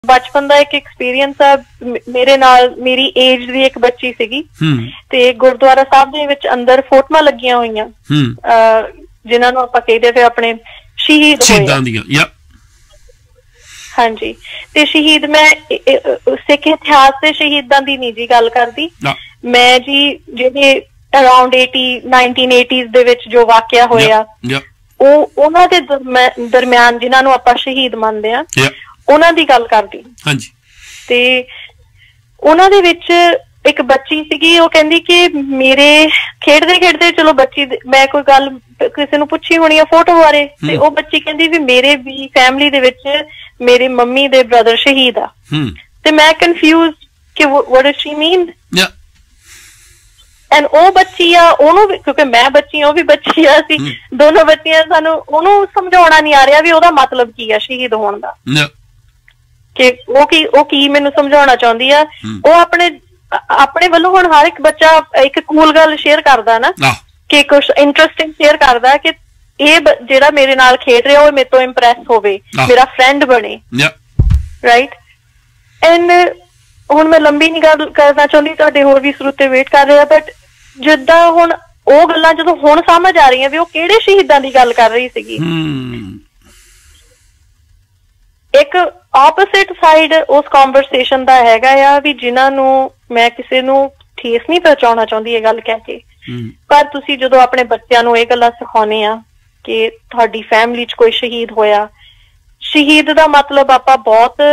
बचपन का एक एक्सपीरियंस है मेरे नाल मेरी एज दी एक बच्ची सीगी ते गुरुद्वारा साहब दे विच अंदर फोटोआं लगियां होईयां जिन्हां नूं आपां कहदे फिर अपने शहीद होए। हाँ जी, ते शहीद मैं सिख इतिहास से शहीदां दी नहीं जी गल करदी, मैं जी जिहड़े अराउंड 1980s दे विच जो वाकया होया उन्हां दे दरम्यान जिन्हां नूं आपां शहीद मनदे आ उन्हां दी गल करदी। हाँ जी, ते उन्हां दे विच एक बच्ची सीगी वो कहंदी कि मेरे खेडदे खेडदे चलो बच्ची मैं कोई गल किसी नूं पुछी होनी है फोटो बारे ते वो बच्ची कहंदी भी मेरे भी फैमिली दे विच मेरे मम्मी दे ब्रदर शहीद आ ते मैं कंफ्यूज कि what does she mean and ओ बच्ची आ ओनू क्योंकि मैं बच्ची हूं भी बच्ची आ सी दोनों बच्चियां सानू ओनू समझाउणा नहीं आ रहा भी ओदा मतलब की है शहीद होण दा कि वो की मैनू समझाउणा चाहुंदी आ वो अपने वालों हुण हर एक बच्चा एक कूल गल शेयर करदा ना कि कुछ इंटरेस्टिंग शेयर करदा कि ये जेड़ा मेरे नाल खेड रहा वो मेरे तो इंप्रेस होवे मेरा फ्रेंड बने राइट। एंड हुण मैं लंबी नहीं गल करना चाहुंदी तुहाडे होर भी श्रोते वेट कर रहे बट जिद्दां हुण ਉਹ ਗੱਲਾਂ ਜਦੋਂ ਹੁਣ ਸਮਝ ਆ ਰਹੀਆਂ ਵੀ ਉਹ ਕਿਹੜੇ ਸ਼ਹੀਦਾਂ ਦੀ ਗੱਲ ਕਰ ਰਹੀ ਸੀਗੀ। एक ऑपोजिट साइड उस कॉन्वरसेशन का हैगा आ भी जिन्हों मैं किसी नूं ठेस नहीं पहुंचाना चाहती ये गल कह के पर तुसी जदों अपने बच्चों नूं ये गल्लां सिखाउने आ कि तुहाडी फैमिली च कोई शहीद होया, शहीद दा मतलब आपां बहुत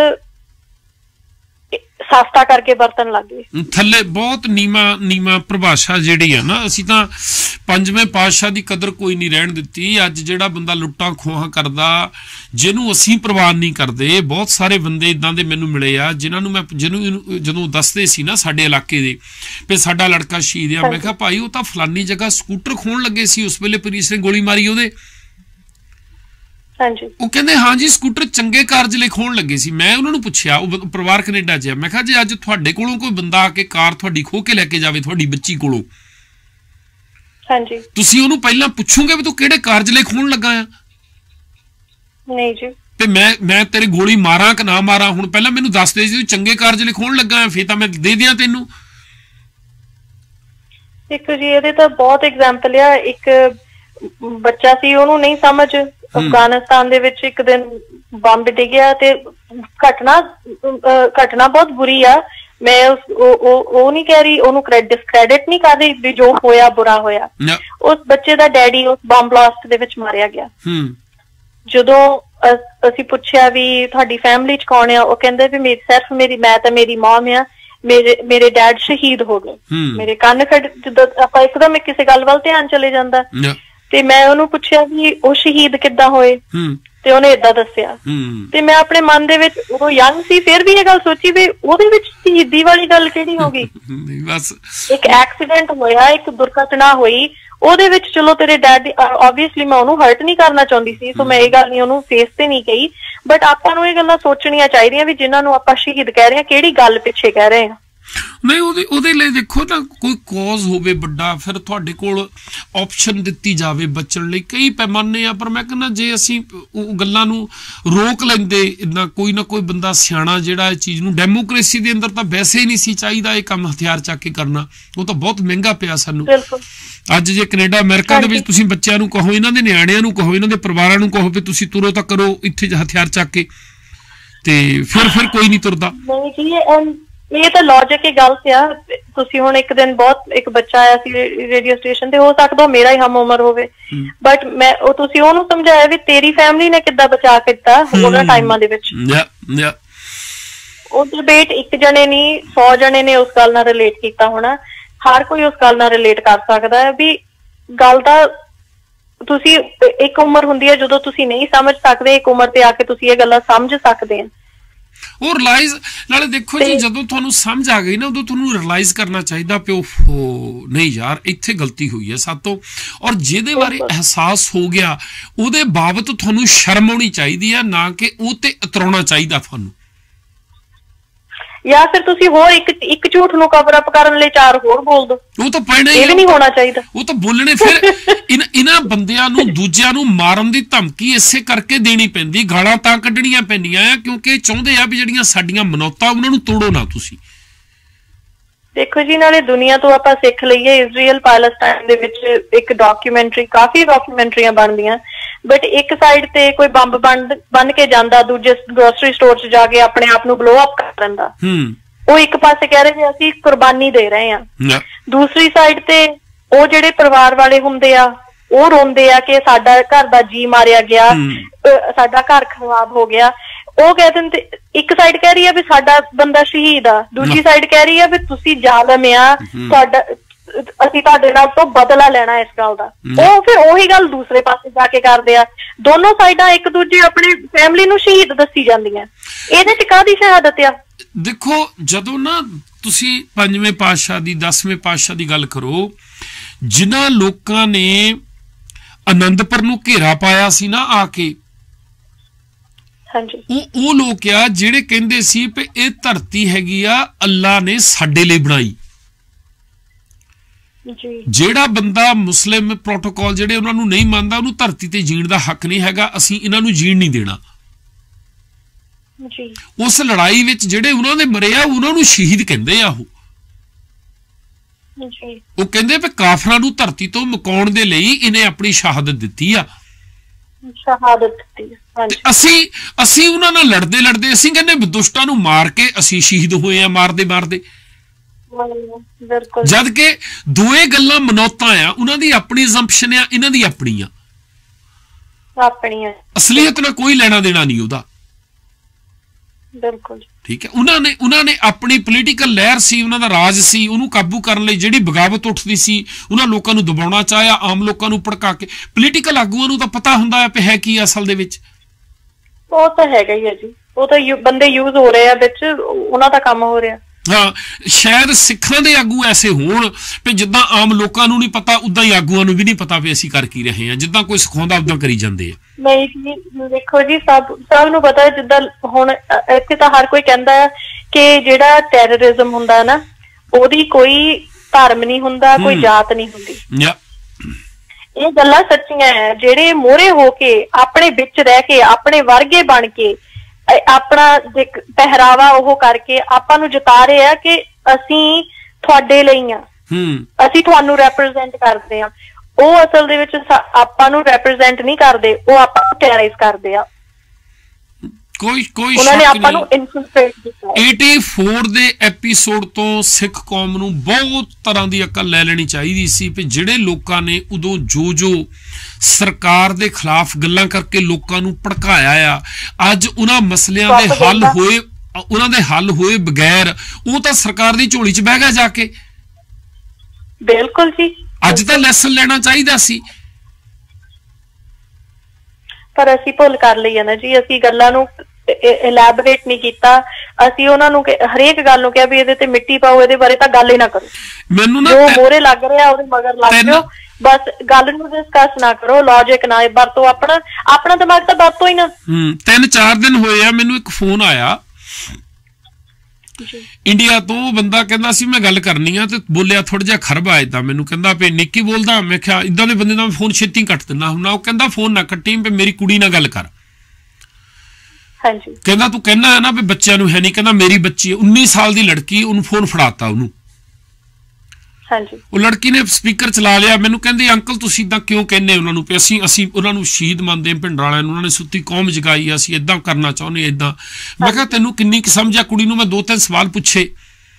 सस्ता करके बरतन लग गए थले बहुत नीमा नीमा परिभाषा जिहड़ी है ना असीं तां पंजवें पातशाह दी कदर कोई नहीं रहन दित्ती। अज जिहड़ा बंदा लुट्टां खोहां करदा जिहनूं असीं परवाह नहीं करदे बहुत सारे बंदे इदां दे मैनूं मिले आ जिन्हां नूं मैं जदों दसदे सी ना साडे इलाके दे भी साडा लड़का शहीद आ मैं कहा भाई वो तां फलानी जगह स्कूटर खोण लगे सी उस वेले पुलिस ने गोली मारी ओहदे वो कहते हाँ जी स्कूटर चंगे कारज लिए खोण लगे सी। मैं उन्होंने पूछया परिवार कनेडा च मैं कहा जी अज तुहाडे कोलों कोई बंदा आके कार तुहाडी खो के लैके जावे तुहाडी बच्ची कोलों तुसीं उहनूं पहलां पुछोगे भी तू किहड़े कारज लिए खोण लगा आ नहीं जी ते मैं तेरे गोली मारां कि ना मारां हुण पहलां मैनूं दस दे जी तू चंगे कारज लिए खोण लगा आ फिर तां मैं दे दियां तैनूं। एक जी इहदे तां बहुत एग्जाम्पल आ एक बच्चा सी ओनूं नहीं समझ अफगानिस्तान दे विच एक दिन बंब डिग्या ते घटना बहुत बुरी आ मैं वो नहीं कह रही ओनू डिस्क्रेडिट नहीं कर रही भी जो होया बुरा होया उस बच्चे दा डैडी उस बंब ब्लास्ट दे विच मारिया गया। जदों असीं पुछया भी तुहाडी फैमिली च कौन आ वो कहंदे भी सिर्फ मैं ते मेरी मॉम आ मेरे डैड शहीद हो गए मेरे कान खड़ जदों आपां एकदम किसी गल वल ध्यान चले जांदा ते मैं उहनूं पुछया भी ओ शहीद किद्दां होए ते उहने इदां दस्सिया ते मैं अपने मन दे विच उदों यंग सी फिर भी ये गल सोची भी ओहदे विच शहीदी वाली गल किहड़ी हो गई बस एक एक्सीडेंट होया एक दुर्घटना होई ओहदे विच चलो तेरे डैड ऑब्वियसली मैं उहनूं हर्ट नहीं करना चाहुंदी सी सो मैं ये गल नहीं उहनूं फेस ते नहीं कही बट आपां नूं ये गल्लां सोचणियां चाहीदियां भी जिन्हां नूं आपां शहीद कह रहे हां किहड़ी गल पिछे कह रहे हां नहीं ਉਹਦੇ ਲਈ देखो ना कोई कॉज होवे बड़ा फिर ਤੁਹਾਡੇ ਕੋਲ ऑप्शन ਦਿੱਤੀ ਜਾਵੇ बचण ਲਈ कई पैमाने आ पर मैं कहना जे ਅਸੀਂ ਉਹ ਗੱਲਾਂ ਨੂੰ ਰੋਕ ਲੈਂਦੇ ਇਦਾਂ ਕੋਈ ਨਾ ਕੋਈ ਬੰਦਾ ਸਿਆਣਾ ਜਿਹੜਾ ਇਹ ਚੀਜ਼ ਨੂੰ ਡੈਮੋਕ੍ਰੇਸੀ ਦੇ ਅੰਦਰ ਤਾਂ ਵੈਸੇ ਹੀ ਨਹੀਂ ਸੀ ਚਾਹੀਦਾ ਇਹ ਕੰਮ ਹਥਿਆਰ ਚੱਕ ਕੇ ਕਰਨਾ ਉਹ ਤਾਂ ਬਹੁਤ ਮਹਿੰਗਾ ਪਿਆ ਸਾਨੂੰ। ਅੱਜ ਜੇ ਕੈਨੇਡਾ ਅਮਰੀਕਾ ਦੇ ਵਿੱਚ ਤੁਸੀਂ ਬੱਚਿਆਂ ਨੂੰ ਕਹੋ ਇਹਨਾਂ ਦੇ ਨਿਆਣਿਆਂ ਨੂੰ ਕਹੋ ਇਹਨਾਂ ਦੇ ਪਰਿਵਾਰਾਂ ਨੂੰ ਕਹੋ ਵੀ ਤੁਸੀਂ ਤੁਰੋ ਤਾਂ ਕਰੋ ਇੱਥੇ ਹਥਿਆਰ ਚੱਕ ਕੇ ਤੇ ਫਿਰ ਕੋਈ ਨਹੀਂ ਤੁਰਦਾ। ਨਹੀਂ ਜੀ ये तो लॉजिक ही गलत आ तुसी हुण एक दिन बहुत एक बच्चा आया सी रेडियो स्टेशन ते हो सकदा मेरा ही हम उम्र होवे बट मैं ओ तुसी ओनू समझाया भी तेरी फैमिली ने किद्दां बचा के दित्ता ओना टाइमां दे विच ओ डिबेट एक जने नहीं 100 जने ने उस गल नाल रिलेट कीता होना हर कोई उस गल नाल रिलेट कर सकदा है भी गल दा तुसी एक उम्र हुंदी है जदों तुसी नहीं समझ सकदे एक उम्र ते आके तुसी ये गल्लां समझ सकदे हैं ਉਹ ਰਿਲਾਈਜ਼ ਨਾਲੇ ਦੇਖੋ ਜੀ ਜਦੋਂ ਤੁਹਾਨੂੰ ਸਮਝ ਆ ਗਈ ਨਾ ਉਦੋਂ ਤੁਹਾਨੂੰ ਰਿਲਾਈਜ਼ ਕਰਨਾ ਚਾਹੀਦਾ ਪਿਓ ਨਹੀਂ ਯਾਰ ਇੱਥੇ ਗਲਤੀ ਹੋਈ ਹੈ ਸਾਤੋਂ ਔਰ ਜਿਹਦੇ ਬਾਰੇ ਅਹਿਸਾਸ ਹੋ ਗਿਆ ਉਹਦੇ ਬਾਬਤ ਤੁਹਾਨੂੰ ਸ਼ਰਮ ਆਉਣੀ ਚਾਹੀਦੀ ਆ ਨਾ ਕਿ ਉਹ ਤੇ ਉਤਰਾਉਣਾ ਚਾਹੀਦਾ ਤੁਹਾਨੂੰ। ਜਾਂ ਫਿਰ ਤੁਸੀਂ ਹੋਰ ਇੱਕ ਇੱਕ ਝੂਠ ਨੂੰ ਕਵਰ ਅਪ ਕਰਨ ਲਈ 4 ਹੋਰ ਬੋਲ ਦੋ। ਉਹ ਤਾਂ ਪੈਣਾ ਹੀ, ਇਹ ਵੀ ਨਹੀਂ ਹੋਣਾ ਚਾਹੀਦਾ। ਉਹ ਤਾਂ ਬੋਲਣੇ। ਫਿਰ ਇਹਨਾਂ ਬੰਦਿਆਂ ਨੂੰ ਦੂਜਿਆਂ ਨੂੰ ਮਾਰਨ ਦੀ ਧਮਕੀ ਇਸੇ ਕਰਕੇ ਦੇਣੀ ਪੈਂਦੀ, ਗਾਲਾਂ ਤਾਂ ਕੱਢਣੀਆਂ ਪੈਂਦੀਆਂ ਆ ਕਿਉਂਕਿ ਚਾਹੁੰਦੇ ਆ ਵੀ ਜਿਹੜੀਆਂ ਸਾਡੀਆਂ ਮਨੌਤਾਂ ਉਹਨਾਂ ਨੂੰ ਤੋੜੋ ਨਾ ਤੁਸੀਂ। ਦੇਖੋ ਜੀ, ਨਾਲੇ ਦੁਨੀਆ ਤੋਂ ਆਪਾਂ ਸਿੱਖ ਲਈਏ, ਇਜ਼ਰਾਈਲ ਪੈਲਸਟਾਈਨ ਦੇ ਵਿੱਚ ਇੱਕ ਡਾਕੂਮੈਂਟਰੀ, ਕਾਫੀ ਡਾਕੂਮੈਂਟਰੀਆਂ ਬਣਦੀਆਂ, ਬਟ ਇੱਕ ਸਾਈਡ ਤੇ ਕੋਈ ਬੰਬ ਬਣ ਕੇ ਜਾਂਦਾ, ਦੂਜੇ ਗਰੋਸਰੀ ਸਟੋਰ 'ਚ ਜਾ ਕੇ ਆਪਣੇ ਆਪ ਨੂੰ ਬਲੋ ਅਪ ਕਰ ਲੈਂਦਾ। ਉਹ ਇੱਕ ਪਾਸੇ ਕਹਿ ਰਹੇ ਨੇ ਅਸੀਂ ਕੁਰਬਾਨੀ ਦੇ ਰਹੇ ਹਾਂ, ਦੂਸਰੀ ਸਾਈਡ ਤੇ ਉਹ ਜਿਹੜੇ ਪਰਿਵਾਰ ਵਾਲੇ ਹੁੰਦੇ ਆ ਉਹ ਰੋਂਦੇ ਆ ਕਿ ਸਾਡਾ ਘਰ ਦਾ ਜੀ ਮਾਰਿਆ ਗਿਆ, ਸਾਡਾ ਘਰ ਖਰਾਬ ਹੋ ਗਿਆ। ਉਹ ਕਹਿ ਦਿੰਦੇ, ਇੱਕ ਸਾਈਡ ਕਹਿ ਰਹੀ ਆ ਵੀ ਸਾਡਾ ਬੰਦਾ ਸ਼ਹੀਦ ਆ, ਦੂਜੀ ਸਾਈਡ ਕਹਿ ਰਹੀ ਆ ਵੀ ਤੁਸੀਂ ਜ਼ਾਲਮ ਆ, ਤੁਹਾਡਾ ਅਸੀਂ ਤੁਹਾਡੇ ਨਾਲ ਤੋਂ ਬਦਲਾ ਲੈਣਾ ਇਸ ਗੱਲ ਦਾ। ਉਹ ਫਿਰ ਉਹੀ ਗੱਲ ਦੂਸਰੇ ਪਾਸੇ ਜਾ ਕੇ ਕਰਦੇ ਆ। ਦੋਨੋਂ ਸਾਈਡਾਂ ਇੱਕ ਦੂਜੇ ਆਪਣੀ ਫੈਮਿਲੀ ਨੂੰ ਸ਼ਹੀਦ ਦੱਸੀ ਜਾਂਦੀਆਂ। ਇਹਦੇ 'ਚ ਕਾਹਦੀ ਸ਼ਹਾਦਤ ਆ? ਦੇਖੋ, ਜਦੋਂ ਨਾ ਤੁਸੀਂ 5ਵੇਂ ਪਾਤਸ਼ਾਹ ਦੀ 10ਵੇਂ ਪਾਤਸ਼ਾਹ ਦੀ ਗੱਲ ਕਰੋ, ਜਿਨ੍ਹਾਂ ਲੋਕਾਂ ਨੇ ਆਨੰਦਪੁਰ ਨੂੰ ਘੇਰਾ ਪਾਇਆ ਸੀ ਨਾ ਆ ਕੇ, ਉਹ ਲੋਕ ਆ ਜਿਹੜੇ ਕਹਿੰਦੇ ਸੀ ਵੀ ਇਹ ਧਰਤੀ ਹੈਗੀ ਆ ਅੱਲਾ ਨੇ ਸਾਡੇ ਲਈ ਬਣਾਈ। ਜਿਹੜਾ ਬੰਦਾ ਮੁਸਲਿਮ ਪ੍ਰੋਟੋਕਾਲ ਜਿਹੜੇ ਉਹਨਾਂ ਨੂੰ ਨਹੀਂ ਮੰਨਦਾ, ਉਹਨੂੰ ਧਰਤੀ ਤੇ ਜੀਣ ਦਾ ਹੱਕ ਨਹੀਂ ਹੈਗਾ, ਅਸੀਂ ਇਹਨਾਂ ਨੂੰ ਜੀਣ ਨਹੀਂ ਦੇਣਾ। ਉਸ ਲੜਾਈ ਵਿੱਚ ਜਿਹੜੇ ਉਹਨਾਂ ਦੇ ਮਰੇ ਆ ਉਹਨਾਂ ਨੂੰ ਸ਼ਹੀਦ ਕਹਿੰਦੇ ਆ। ਉਹ ਕਹਿੰਦੇ ਵੀ ਕਾਫਰਾਂ ਨੂੰ ਧਰਤੀ ਤੋਂ ਮੁਕਾਉਣ ਦੇ ਲਈ ਇਹਨੇ ਆਪਣੀ ਸ਼ਹਾਦਤ ਦਿੱਤੀ ਆ। ਅਸੀਂ ਉਹਨਾਂ ਨਾਲ ਲੜਦੇ ਲੜਦੇ ਅਸੀਂ ਕਹਿੰਦੇ ਦੁਸ਼ਟਾਂ ਨੂੰ ਮਾਰ ਕੇ ਅਸੀਂ ਸ਼ਹੀਦ ਹੋਏ ਆ, ਮਾਰਦੇ ਮਾਰਦੇ। ਜਦ ਕਿ ਦੋਏ ਗੱਲਾਂ ਮਨੌਤਾਂ ਆ, ਉਹਨਾਂ ਦੀ ਆਪਣੀ ਅਸੰਪਸ਼ਨ ਆ, ਇਹਨਾਂ ਦੀ ਆਪਣੀ ਆ। ਅਸਲੀਅਤ ਨਾਲ ਕੋਈ ਲੈਣਾ ਦੇਣਾ ਨਹੀਂ ਉਹਦਾ। ਬਿਲਕੁਲ ਠੀਕ ਹੈ। ਉਹਨਾਂ ਨੇ ਆਪਣੀ ਪੋਲੀਟੀਕਲ ਲਹਿਰ ਸੀ, ਉਹਨਾਂ ਦਾ ਰਾਜ ਸੀ, ਉਹਨੂੰ ਕਾਬੂ ਕਰਨ ਲਈ ਜਿਹੜੀ ਬਗਾਵਤ ਉੱਠਦੀ ਸੀ, ਉਹਨਾਂ ਲੋਕਾਂ ਨੂੰ ਦਬਾਉਣਾ ਚਾਹਿਆ, ਆਮ ਲੋਕਾਂ ਨੂੰ ਭੜਕਾ ਕੇ। ਪੋਲੀਟੀਕਲ ਆਗੂਆਂ ਨੂੰ ਤਾਂ ਪਤਾ ਹੁੰਦਾ ਹੈ ਹੈ ਕੀ ਅਸਲ ਦੇ ਵਿੱਚ। ਉਹ ਤਾਂ ਹੈਗਾ ਹੀ ਹੈ ਜੀ, ਉਹ ਤਾਂ ਬੰਦੇ ਯੂਜ਼ ਹੋ ਰਹੇ ਆ ਵਿੱਚ, ਉਹਨਾਂ ਦਾ ਕੰਮ ਹੋ ਰਿਹਾ। ਹਾਂ, ਸ਼ਾਇਦ ਸਿੱਖਾਂ ਦੇ ਆਗੂ ਐਸੇ ਹੋਣ ਵੀ ਜਿੱਦਾਂ ਆਮ ਲੋਕਾਂ ਨੂੰ ਨਹੀਂ ਪਤਾ, ਉਦਾਂ ਹੀ ਆਗੂਆਂ ਨੂੰ ਵੀ ਨਹੀਂ ਪਤਾ ਵੀ ਅਸੀਂ ਕਰ ਕੀ ਰਹੇ ਹਾਂ। ਜਿੱਦਾਂ ਕੋਈ ਸਿਖਾਉਂਦਾ ਉਦਾਂ ਕਰੀ ਜਾਂਦੇ ਆ। ਨਹੀਂ ਜੀ, ਦੇਖੋ ਜੀ, ਸਭ ਨੂੰ ਪਤਾ, ਜਿੱਦਾਂ ਹੁਣ ਇੱਥੇ ਤਾਂ ਹਰ ਕੋਈ ਕਹਿੰਦਾ ਹੈ ਕਿ ਜਿਹੜਾ ਟੈਰਰਿਜ਼ਮ ਹੁੰਦਾ ਨਾ, ਉਹਦੀ ਕੋਈ ਧਰਮ ਨਹੀਂ ਹੁੰਦਾ, ਕੋਈ ਜਾਤ ਨਹੀਂ ਹੁੰਦੀ। ਇਹ ਗੱਲਾਂ ਸੱਚੀਆਂ ਹੈ। ਜਿਹੜੇ ਮੋਹਰੇ ਹੋ ਕੇ ਆਪਣੇ ਵਿੱਚ ਰਹਿ ਕੇ ਆਪਣੇ ਵਰਗੇ ਬਣ ਕੇ ਆਪਣਾ ਪਹਿਰਾਵਾ ਉਹ ਕਰਕੇ ਆਪਾਂ ਨੂੰ ਜਿਤਾ ਰਹੇ ਆ ਕਿ ਅਸੀਂ ਤੁਹਾਡੇ ਲਈ ਆ, ਅਸੀਂ ਤੁਹਾਨੂੰ ਰੈਪਰੈਜ਼ੈਂਟ ਕਰਦੇ ਆ। ਉਹ ਅਸਲ ਦੇ ਵਿੱਚ ਆਪਾਂ ਨੂੰ ਰੈਪਰੈਜ਼ੈਂਟ ਨਹੀਂ ਕਰਦੇ, ਉਹ ਆਪਾਂ ਨੂੰ ਟੈਰਰਾਈਜ਼ ਕਰਦੇ ਆ। ਕੋਈ ਉਹਨਾਂ ਨੇ ਆਪਾਂ ਨੂੰ ਇਨਫਿਲਟ੍ਰੇਟ ਕੀਤਾ। 84 ਦੇ ਐਪੀਸੋਡ ਤੋਂ ਸਿੱਖ ਕੌਮ ਨੂੰ ਬਹੁਤ ਤਰ੍ਹਾਂ ਦੀ ਅਕਲ ਲੈ ਲੈਣੀ ਚਾਹੀਦੀ ਸੀ ਵੀ ਜਿਹੜੇ ਲੋਕਾਂ ਨੇ ਉਦੋਂ ਜੋ ਸਰਕਾਰ ਦੇ ਖਿਲਾਫ ਗੱਲਾਂ ਕਰਕੇ ਲੋਕਾਂ ਨੂੰ ਭੜਕਾਇਆ ਆ, ਅੱਜ ਉਹਨਾਂ ਮਸਲਿਆਂ ਦੇ ਹੱਲ ਹੋਏ, ਉਹਨਾਂ ਦੇ ਹੱਲ ਹੋਏ ਬਗੈਰ ਉਹ ਤਾਂ ਸਰਕਾਰ ਦੀ ਝੋਲੀ 'ਚ ਬਹਿ ਗਿਆ ਜਾ ਕੇ। ਬਿਲਕੁਲ ਜੀ, ਅੱਜ ਤਾਂ ਲੈਸਨ ਲੈਣਾ ਚਾਹੀਦਾ ਸੀ, ਪਰ ਅਸੀਂ ਭੁੱਲ ਕਰ ਲਈ ਹੈ ਨਾ ਜੀ। ਅਸੀਂ ਗੱਲਾਂ ਨੂੰ ਇਲੈਬੋਰੇਟ ਨਹੀਂ ਕੀਤਾ। ਅਸੀਂ ਉਹਨਾਂ ਨੂੰ ਹਰੇਕ ਗੱਲ ਨੂੰ ਕਿਹਾ ਵੀ ਇਹਦੇ ਤੇ ਮਿੱਟੀ ਪਾਓ, ਇਹਦੇ ਬਾਰੇ ਤਾਂ ਗੱਲ ਹੀ ਨਾ ਕਰੋ। ਮੈਨੂੰ ਨਾ ਜੋ ਮੋਹਰੇ ਲੱਗ ਰਿਹਾ ਉਹਦੇ ਮਗਰ ਲੱਗ ਜਾਓ, ਬਸ ਗੱਲ ਨੂੰ ਡਿਸਕਸ ਨਾ ਕਰੋ, ਲੌਜਿਕ ਨਾ ਵਰਤੋ, ਆਪਣਾ ਦਿਮਾਗ ਤਾਂ ਵਰਤੋ ਹੀ ਨਾ। 3-4 ਦਿਨ ਹੋਏ ਆ, ਮੈਨੂੰ ਇੱਕ ਫੋਨ ਆਇਆ ਇੰਡੀਆ ਤੋਂ। ਬੰਦਾ ਕਹਿੰਦਾ ਸੀ ਮੈਂ ਗੱਲ ਕਰਨੀ ਆ, ਤੇ ਬੋਲਿਆ ਥੋੜਾ ਜਿਹਾ ਖਰਬ ਆਇਆ ਤਾਂ ਮੈਨੂੰ ਕਹਿੰਦਾ ਵੀ ਨਿੱਕੀ ਬੋਲਦਾ। ਮੈਂ ਕਿਹਾ ਇਦਾਂ ਦੇ ਬੰਦੇ ਦਾ ਮੈਂ ਫੋਨ ਛੇਤੀ ਕੱਟ ਦਿੰਦਾ ਹੁੰਦਾ। ਉਹ ਕਹਿੰਦਾ ਫੋਨ ਨਾ ਕੱਟੀ, ਮੇਰੀ ਕੁੜੀ ਨਾਲ ਗੱਲ ਕਰ। ਹਾਂਜੀ, ਕਹਿੰਦਾ ਤੂੰ ਕਹਿੰਦਾ ਹੈ ਨਾ ਵੀ ਬੱਚਿਆਂ ਨੂੰ ਹੈ ਨਹੀਂ, ਕਹਿੰਦਾ ਮੇਰੀ ਬੱਚੀ 19 ਸਾਲ ਦੀ ਲੜਕੀ, ਉਹਨੂੰ ਫੋਨ ਫੜਾਤਾ ਉਹਨੂੰ। ਹਾਂਜੀ, ਉਹ ਲੜਕੀ ਨੇ ਸਪੀਕਰ ਚਲਾ ਲਿਆ। ਮੈਨੂੰ ਕਹਿੰਦੀ ਅੰਕਲ ਤੁਸੀਂ ਇਦਾਂ ਕਿਉਂ ਕਹਿੰਦੇ ਉਹਨਾਂ ਨੂੰ, ਅਸੀਂ ਉਹਨਾਂ ਨੂੰ ਸ਼ਹੀਦ ਮੰਨਦੇ ਭਿੰਡਰਾਂ ਵਾਲਿਆਂ ਨੂੰ, ਉਹਨਾਂ ਨੇ ਸੁੱਤੀ ਕੌਮ ਜਗਾਈ, ਅਸੀਂ ਏਦਾਂ ਕਰਨਾ ਚਾਹੁੰਦੇ ਏਦਾਂ। ਮੈਂ ਕਿਹਾ ਤੈਨੂੰ ਕਿੰਨੀ ਕੁ ਸਮਝ ਆ? ਕੁੜੀ ਨੂੰ ਮੈਂ 2-3 ਸਵਾਲ ਪੁੱਛੇ।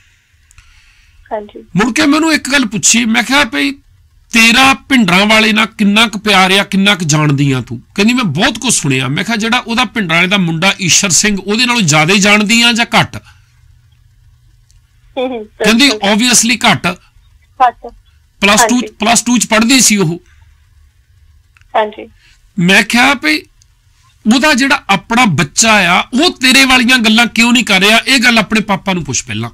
ਮੁੜ ਕੇ ਮੈਨੂੰ ਇੱਕ ਗੱਲ ਪੁੱਛੀ, ਮੈਂ ਕਿਹਾ ਭਈ ਤੇਰਾ ਭਿੰਡਰਾਂ ਵਾਲੇ ਨਾਲ ਕਿੰਨਾ ਕੁ ਪਿਆਰ ਆ, ਕਿੰਨਾ ਕੁ ਜਾਣਦੀ ਆ ਤੂੰ? ਕਹਿੰਦੀ ਮੈਂ ਬਹੁਤ ਕੁਝ ਸੁਣਿਆ। ਮੈਂ ਕਿਹਾ ਜਿਹੜਾ ਉਹਦਾ ਭਿੰਡਰਾਂ ਵਾਲੇ ਦਾ ਮੁੰਡਾ ਈਸ਼ਰ ਸਿੰਘ, ਉਹਦੇ ਨਾਲੋਂ ਜ਼ਿਆਦਾ ਜਾਣਦੀ ਆ ਜਾਂ ਘੱਟ? ਕਹਿੰਦੀ ਓਬਵੀਅਸਲੀ ਘੱਟ। ਪਲੱਸ 2 ਚ ਪੜ੍ਹਦੀ ਸੀ ਉਹ। ਮੈਂ ਕਿਹਾ ਭਈ ਉਹਦਾ ਜਿਹੜਾ ਆਪਣਾ ਬੱਚਾ ਆ ਉਹ ਤੇਰੇ ਵਾਲੀਆਂ ਗੱਲਾਂ ਕਿਉਂ ਨਹੀਂ ਕਰ ਰਿਹਾ? ਇਹ ਗੱਲ ਆਪਣੇ ਪਾਪਾ ਨੂੰ ਪੁੱਛ ਪਹਿਲਾਂ।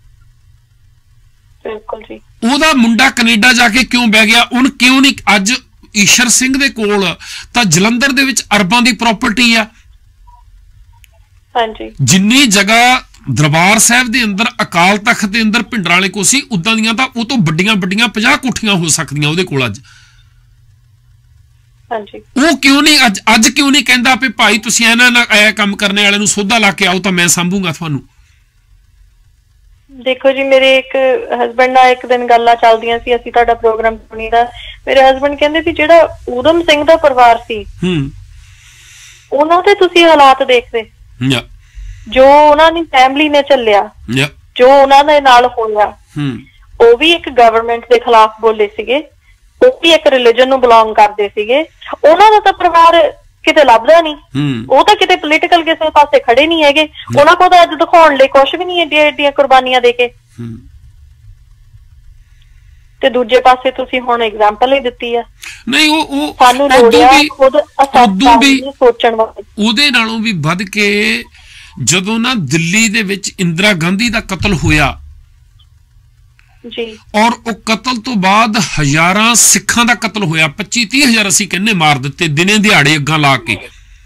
ਬਿਲਕੁਲ ਜੀ। ਉਹਦਾ ਮੁੰਡਾ ਕੈਨੇਡਾ ਜਾ ਕੇ ਕਿਉਂ ਬਹਿ ਗਿਆ? ਉਹਨ ਕਿਉਂ ਨਹੀਂ? ਅੱਜ ਈਸ਼ਰ ਸਿੰਘ ਦੇ ਕੋਲ ਤਾਂ ਜਲੰਧਰ ਦੇ ਵਿੱਚ ਅਰਬਾਂ ਦੀ ਪ੍ਰਾਪਰਟੀ ਆ। ਹਾਂਜੀ, ਜਿੰਨੀ ਜਗ੍ਹਾ ਦਰਬਾਰ ਸਾਹਿਬ ਦੇ ਅੰਦਰ ਅਕਾਲ ਤਖਤ ਦੇ ਅੰਦਰ ਭਿੰਡਰਾਂ ਵਾਲੇ ਕੋਲ ਸੀ, ਉਦਾਂ ਦੀਆਂ ਤਾਂ ਉਹ ਤੋਂ ਵੱਡੀਆਂ 50 ਕੋਠੀਆਂ ਹੋ ਸਕਦੀਆਂ ਉਹਦੇ ਕੋਲ ਅੱਜ। ਹਾਂਜੀ, ਉਹ ਕਿਉਂ ਨਹੀਂ ਅੱਜ ਕਿਉਂ ਨਹੀਂ ਕਹਿੰਦਾ ਵੀ ਭਾਈ ਤੁਸੀਂ ਇਹਨਾਂ ਨਾਲ ਇਹ ਕੰਮ ਕਰਨੇ ਵਾਲੇ ਨੂੰ ਸੋਧਾ ਲਾ ਕੇ ਆਓ ਤਾਂ ਮੈਂ ਸੰਭੂਗਾ ਤੁਹਾਨੂੰ। ਦੇਖੋ ਜੀ, ਮੇਰੇ ਇੱਕ ਹਸਬੈਂਡ ਨਾਲ ਇੱਕ ਦਿਨ ਗੱਲਾਂ ਚੱਲਦੀਆਂ ਸੀ, ਅਸੀਂ ਤੁਹਾਡਾ ਪ੍ਰੋਗਰਾਮ ਸੁਣੀਦਾ। ਮੇਰੇ ਹਸਬੈਂਡ ਕਹਿੰਦੇ ਸੀ ਜਿਹੜਾ ਊਧਮ ਸਿੰਘ ਦਾ ਪਰਿਵਾਰ ਸੀ ਉਹਨਾਂ ਦੇ ਤੁਸੀਂ ਹਾਲਾਤ ਦੇਖਦੇ, ਜੋ ਉਹਨਾਂ ਦੀ ਫੈਮਿਲੀ ਨੇ ਝੱਲਿਆ, ਜੋ ਉਹਨਾਂ ਦੇ ਨਾਲ ਹੋਇਆ, ਉਹ ਵੀ ਇੱਕ ਗਵਰਨਮੈਂਟ ਦੇ ਖਿਲਾਫ ਬੋਲੇ ਸੀਗੇ, ਉਹ ਵੀ ਇੱਕ ਰਿਲੀਜਨ ਨੂੰ ਬਿਲੋਂਗ ਕਰਦੇ ਸੀਗੇ। ਉਹਨਾਂ ਦਾ ਤਾਂ ਪਰਿਵਾਰ ਕਿਤੇ ਲੱਭਦਾ ਨਹੀਂ, ਉਹ ਤਾਂ ਕਿਤੇ ਪੋਲੀਟੀਕਲ ਕਿਸੇ ਪਾਸੇ ਖੜੇ ਨਹੀਂ ਹੈਗੇ, ਉਹਨਾਂ ਕੋਲ ਤਾਂ ਅੱਜ ਦਿਖਾਉਣ ਲਈ ਕੁਛ ਵੀ ਨਹੀਂ ਏਡੀਆਂ ਕੁਰਬਾਨੀਆਂ ਦੇ ਕੇ। ਤੇ ਦੂਜੇ ਪਾਸੇ ਤੁਸੀਂ ਹੁਣ ਐਗਜ਼ਾਮਪਲ ਹੀ ਦਿੱਤੀ ਆ। ਨਹੀਂ, ਉਹ ਸਾਨੂੰ ਖੁਦ ਸੋਚਣ ਵਾਲੇ। ਉਹਦੇ ਨਾਲੋਂ ਵੀ ਵੱਧ ਕੇ ਜਦੋਂ ਨਾ ਦਿੱਲੀ ਦੇ ਵਿੱਚ ਇੰਦਰਾ ਗਾਂਧੀ ਦਾ ਕਤਲ ਹੋਇਆ ਜੀ, ਔਰ ਉਹ ਕਤਲ ਤੋਂ ਬਾਅਦ ਹਜ਼ਾਰਾਂ ਸਿੱਖਾਂ ਦਾ ਕਤਲ ਹੋਇਆ, 25-30 ਹਜ਼ਾਰ ਅਸੀਂ ਕਹਿੰਦੇ ਮਾਰ ਦਿੱਤੇ ਦਿਨੇ ਦਿਹਾੜੇ ਅੱਗਾਂ ਲਾ ਕੇ।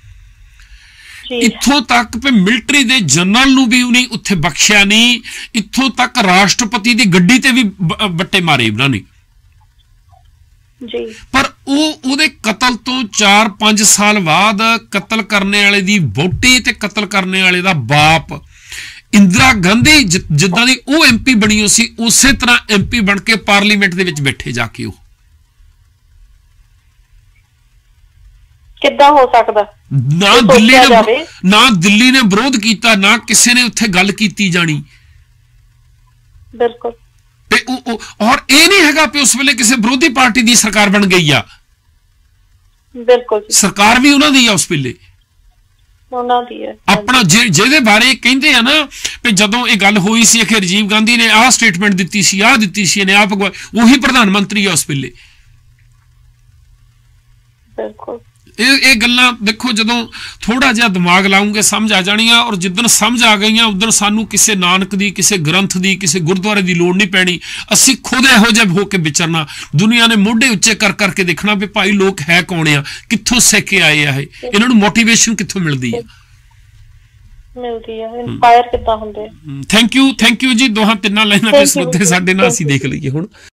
ਇੱਥੋਂ ਤੱਕ ਵੀ ਮਿਲਟਰੀ ਦੇ ਜਨਰਲ ਨੂੰ ਵੀ ਉਹਨੇ ਉੱਥੇ ਬਖਸ਼ਿਆ ਨਹੀਂ, ਇੱਥੋਂ ਤੱਕ ਰਾਸ਼ਟਰਪਤੀ ਦੀ ਗੱਡੀ ਤੇ ਵੀ ਬੱਟੇ ਮਾਰੇ ਉਹਨਾਂ ਨੇ ਜੀ। ਪਰ ਉਹਦੇ ਕਤਲ ਤੋਂ 4-5 ਸਾਲ ਬਾਅਦ ਕਤਲ ਕਰਨੇ ਵਾਲੇ ਦੀ ਵਹੁਟੀ ਤੇ ਕਤਲ ਕਰਨੇ ਵਾਲੇ ਦਾ ਬਾਪ ਇੰਦਰਾ ਗਾਂਧੀ ਜਿੱਦਾਂ ਦੀ ਉਹ MP ਬਣੀ ਸੀ, ਉਸੇ ਤਰ੍ਹਾਂ MP ਬਣ ਕੇ ਪਾਰਲੀਮੈਂਟ ਦੇ ਵਿੱਚ ਬੈਠੇ ਜਾ ਕੇ। ਉਹ ਕਿੱਦਾਂ ਹੋ ਸਕਦਾ? ਨਾ ਦਿੱਲੀ ਨੇ ਵਿਰੋਧ ਕੀਤਾ, ਨਾ ਕਿਸੇ ਨੇ ਉੱਥੇ ਗੱਲ ਕੀਤੀ ਜਾਣੀ। ਬਿਲਕੁਲ। ਔਰ ਇਹ ਨਹੀਂ ਹੈਗਾ ਕਿ ਉਸ ਵੇਲੇ ਕਿਸੇ ਵਿਰੋਧੀ ਪਾਰਟੀ ਦੀ ਸਰਕਾਰ ਬਣ ਗਈ ਆ। ਬਿਲਕੁਲ, ਸਰਕਾਰ ਵੀ ਉਹਨਾਂ ਦੀ ਆ ਉਸ ਵੇਲੇ, ਉਹਨਾਂ ਦੀ ਹੈ। ਆਪਣਾ ਜਿਹਦੇ ਬਾਰੇ ਕਹਿੰਦੇ ਆ ਨਾ ਵੀ ਜਦੋਂ ਇਹ ਗੱਲ ਹੋਈ ਸੀ ਕਿ ਰਾਜੀਵ ਗਾਂਧੀ ਨੇ ਆਹ ਸਟੇਟਮੈਂਟ ਦਿੱਤੀ ਸੀ, ਆਹ ਦਿੱਤੀ ਸੀ, ਇਹਨੇ ਆਪ ਉਹੀ ਪ੍ਰਧਾਨ ਮੰਤਰੀ ਆ ਉਸ ਵੇਲੇ। ਬਿਲਕੁਲ, ਇਹ ਗੱਲਾਂ ਦੇਖੋ ਜਦੋਂ ਥੋੜਾ ਜਿਹਾ ਦਿਮਾਗ ਲਾਉਂਗੇ ਸਮਝ ਆ ਜਾਣੀਆਂ, ਔਰ ਜਿੱਦਣ ਸਮਝ ਆ ਗਈਆਂ ਉਦੋਂ ਸਾਨੂੰ ਕਿਸੇ ਨਾਨਕ ਦੀ, ਕਿਸੇ ਗ੍ਰੰਥ ਦੀ, ਕਿਸੇ ਗੁਰਦੁਆਰੇ ਦੀ ਲੋੜ ਨਹੀਂ ਪੈਣੀ। ਅਸੀਂ ਖੁਦ ਇਹੋ ਜਿਹੇ ਹੋ ਕੇ ਵਿਚਰਨਾ, ਦੁਨੀਆ ਨੇ ਮੋਢੇ ਉੱਚੇ ਕਰ ਕਰਕੇ ਦੇਖਣਾ ਵੀ ਭਾਈ ਲੋਕ ਹੈ ਕੌਣ ਆ, ਕਿੱਥੋਂ ਸਿੱਖ ਕੇ ਆਏ ਆ, ਇਹਨਾਂ ਨੂੰ ਮੋਟੀਵੇਸ਼ਨ ਕਿੱਥੋਂ ਮਿਲਦੀ ਆ, ਇੰਸਪਾਇਰ ਕਿੱਦਾਂ ਹੁੰਦੇ। ਥੈਂਕ ਯੂ ਜੀ, ਦੋਹਾਂ ਤਿੰਨਾਂ ਲਾਈਨਾਂ ਤੇ ਸਰੋਤੇ ਸਾਡੇ ਨਾਲ ਅਸੀਂ ਦੇਖ ਲਈਏ ਹੁਣ।